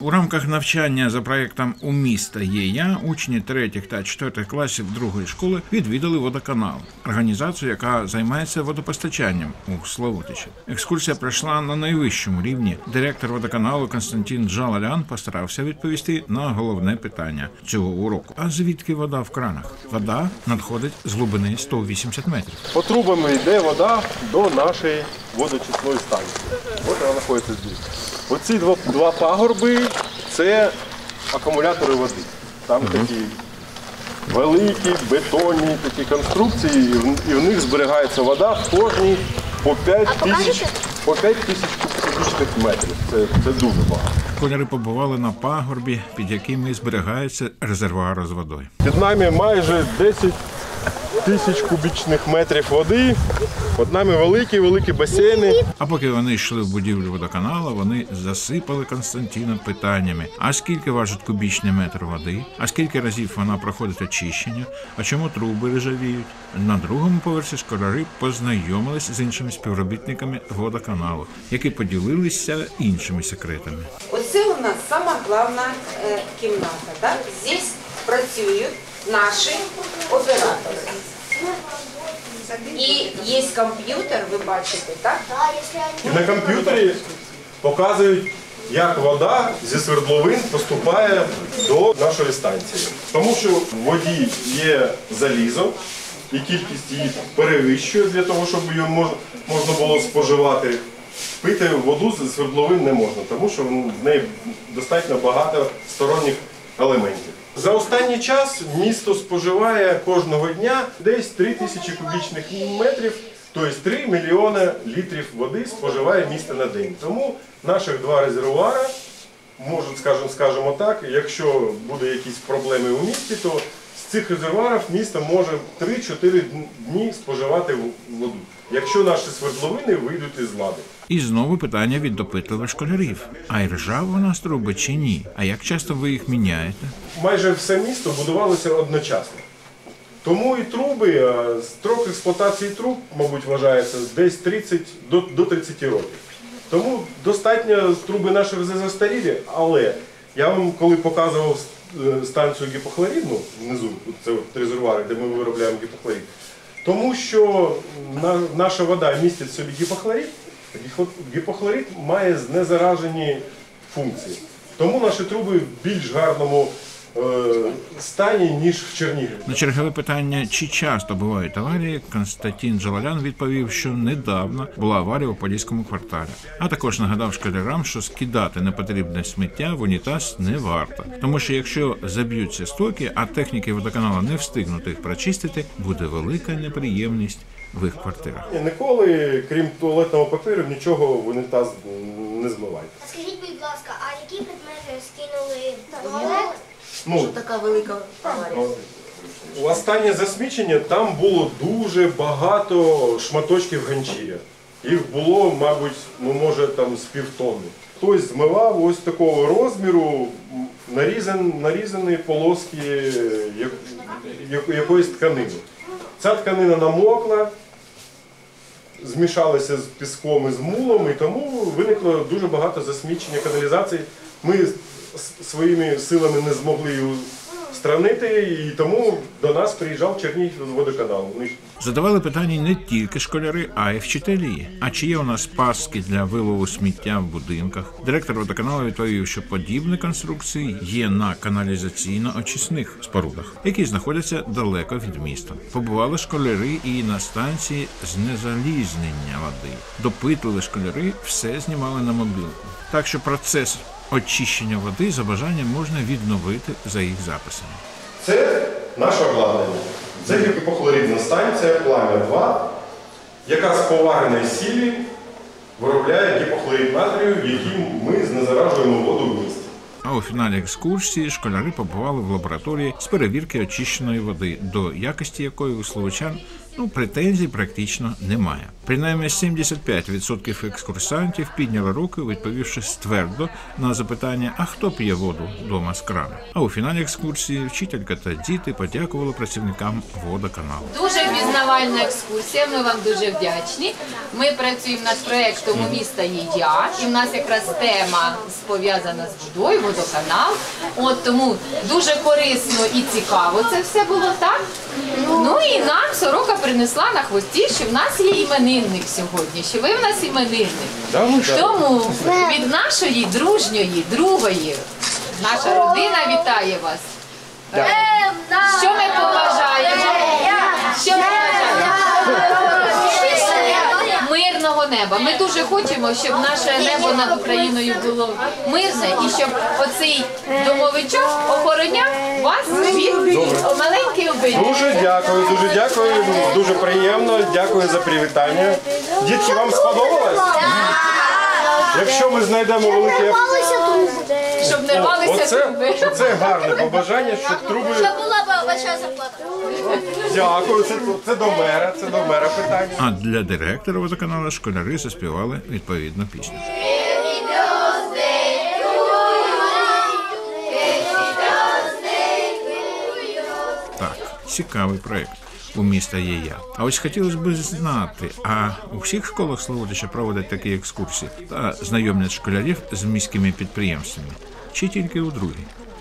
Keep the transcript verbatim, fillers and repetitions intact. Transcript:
У рамках навчання за проєктом «У міста є я» учні третіх та четвертих класів другої школи відвідали водоканал, організацію, яка займається водопостачанням у Славутичі. Екскурсія пройшла на найвищому рівні. Директор водоканалу Константин Джалалян постарався відповісти на головне питання цього уроку. А звідки вода в кранах? Вода надходить з глибини сто вісімдесят метрів. По трубам йде вода до нашої водочисної станції. Ось вона знаходиться тут. Оці два, два пагорби – це акумулятори води. Там угу. такі великі, бетонні такі конструкції, і в, і в них зберігається вода в кожній по п'ять тисяч кубічних метрів. Це, це дуже багато. Школярі побували на пагорбі, під якими зберігається резервуар з водою. Під нами майже десять тисяч кубічних метрів води. Під нами великі-великі басейни. А поки вони йшли в будівлю водоканалу, вони засипали Константина питаннями. А скільки важить кубічний метр води? А скільки разів вона проходить очищення? А чому труби ржавіють? На другому поверсі школярі познайомились з іншими співробітниками водоканалу, які поділилися іншими секретами. Оце у нас сама головна е, кімната. Так? Здесь працюють наші оператори. І є комп'ютер, ви бачите, так? І на комп'ютері показують, як вода зі свердловин поступає до нашої станції. Тому що в воді є залізо, і кількість її перевищує для того, щоб її можна було споживати. Пити воду зі свердловин не можна, тому що в неї достатньо багато сторонніх елементів. За останній час місто споживає кожного дня десь три тисячі кубічних метрів, тобто три мільйони літрів води споживає місто на день. Тому наших два резервуари можуть, скажімо, скажімо так, якщо буде якісь проблеми у місті, то з цих резервуарів місто може три-чотири дні споживати воду, якщо наші свердловини вийдуть із ладу. І знову питання від допитливих школярів. А й ржава у нас труби чи ні? А як часто ви їх міняєте? Майже все місто будувалося одночасно. Тому і труби, строк експлуатації труб, мабуть, вважається десь тридцять до тридцяти років. Тому достатньо труби наші вже застарілі, але я вам коли показував станцію гіпохлоридну внизу, це резервуари, де ми виробляємо гіпохлорид, тому що наша вода містить в собі гіпохлорид, гіпохлорид має знезаражені функції. Тому наші труби в більш гарному е, стані, ніж в Чернігові. На чергове питання, чи часто бувають аварії, Константин Джалалян відповів, що недавно була аварія у Поліському кварталі. А також нагадав школярам, що скидати непотрібне сміття в унітаз не варто. Тому що якщо заб'ються стоки, а техніки водоканалу не встигнуть їх прочистити, буде велика неприємність в їх квартирах. Ніколи, крім туалетного паперу, нічого в унітаз не змивайте. Скажіть, будь ласка, а які предмети скинули в туалет? Ну, що така велика аварія? У останнє засмічення там було дуже багато шматочків ганчіря. Їх було, мабуть, ну, може там з півтонни. Хтось змивав ось такого розміру нарізан, нарізані полоски якоїсь тканини. Ця тканина намокла, змішалася з піском і з мулом, і тому виникло дуже багато засмічення каналізації. Ми своїми силами не змогли її странити, і тому до нас приїжджав Чернігівводоканал. Задавали питання не тільки школяри, а й вчителі. А чи є у нас пастки для вилову сміття в будинках? Директор водоканалу відповів, що подібні конструкції є на каналізаційно-очисних спорудах, які знаходяться далеко від міста. Побували школяри і на станції знезалізнення води. Допитливі школяри все знімали на мобілку. Так що процес очищення води за бажанням можна відновити за їх записами. Це наше обладнання. Це гіпохлоридна станція Пламя два, яка з повареної сілі виробляє гіпохлорид натрію, яким ми знезаражуємо воду в місті. А у фіналі екскурсії школяри побували в лабораторії з перевірки очищеної води, до якості якої у словачан Ну, претензій практично немає. Принаймні сімдесят п'ять відсотків екскурсантів підняли руки, відповівши ствердо на запитання, а хто п'є воду вдома з крану. А у фіналі екскурсії вчителька та діти подякували працівникам водоканалу. Дуже пізнавальна екскурсія, ми вам дуже вдячні. Ми працюємо над проєктом «У міста є я», і в нас якраз тема пов'язана з водою, водоканал. От тому дуже корисно і цікаво це все було, так? Ну і нам Сорока принесла на хвості, що в нас є іменинник сьогодні, що ви в нас іменинник. Тому від нашої дружньої, другої, наша родина вітає вас. Що ми побажаємо? Що ми побажаємо? Мирного неба. Ми дуже хочемо, щоб наше небо над Україною було мирне і щоб оцей домовичок охороняв вас від маленької обидві. Дуже дякую, дуже дякую, дуже приємно, дякую за привітання. Дітки, вам сподобалось? Якщо ми знайдемо великий Щоб не рвалися Оце, труби. оце гарне побажання, щоб труби... Щоб була б велика зарплата. Дякую, це, це до мера, це до мера питання. А для директора водоканалу школяри заспівали відповідну пісню. Так, цікавий проєкт. У міста є я. А ось хотілося б знати, а у всіх школах Славутича проводять такі екскурсії та знайомлять школярів з міськими підприємствами? Чи тільки у другій?